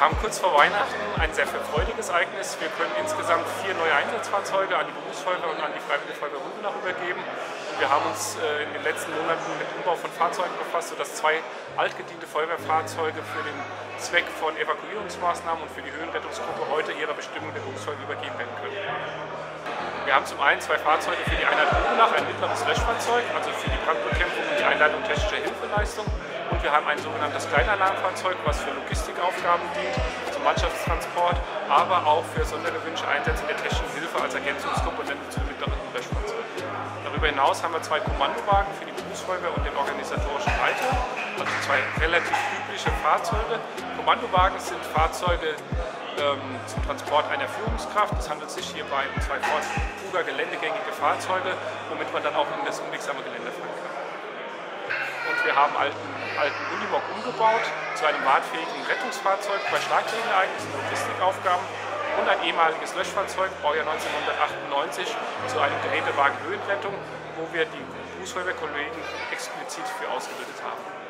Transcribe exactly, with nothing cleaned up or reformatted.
haben kurz vor Weihnachten ein sehr freudiges Ereignis. Wir können insgesamt vier neue Einsatzfahrzeuge an die Berufsfeuerwehr und an die Freiwillige Feuerwehr Rübenach übergeben. Wir haben uns in den letzten Monaten mit dem Umbau von Fahrzeugen befasst, sodass zwei altgediente Feuerwehrfahrzeuge für den Zweck von Evakuierungsmaßnahmen und für die Höhenrettungsgruppe heute ihrer Bestimmung der Berufsfeuerwehr übergeben werden können. Wir haben zum einen zwei Fahrzeuge für die Einheit Rübenach, ein mittleres Löschfahrzeug, also für die Brandbekämpfung und die Einleitung technischer Hilfeleistung. Und wir haben ein sogenanntes Kleinalarmfahrzeug, was für Logistikaufgaben dient, zum Mannschaftstransport, aber auch für sondergewünschte Einsätze in der technischen Hilfe als Ergänzungskomponente zu dem mittleren Löschfahrzeug. Darüber hinaus haben wir zwei Kommandowagen für die Berufsfeuerwehr und den organisatorischen Leiter, also zwei relativ übliche Fahrzeuge. Kommandowagen sind Fahrzeuge ähm, zum Transport einer Führungskraft. Es handelt sich hierbei um zwei Ford-Kuga geländegängige Fahrzeuge, womit man dann auch in das unwegsame Gelände fahren kann. Und wir haben alten, alten Unimog umgebaut zu einem wartfähigen Rettungsfahrzeug bei Starkregenereignissen und Logistikaufgaben und ein ehemaliges Löschfahrzeug, Baujahr neunzehnhundertachtundneunzig, zu einem Gerätewagen Höhenrettung, wo wir die Berufsfeuerwehrkollegen explizit für ausgebildet haben.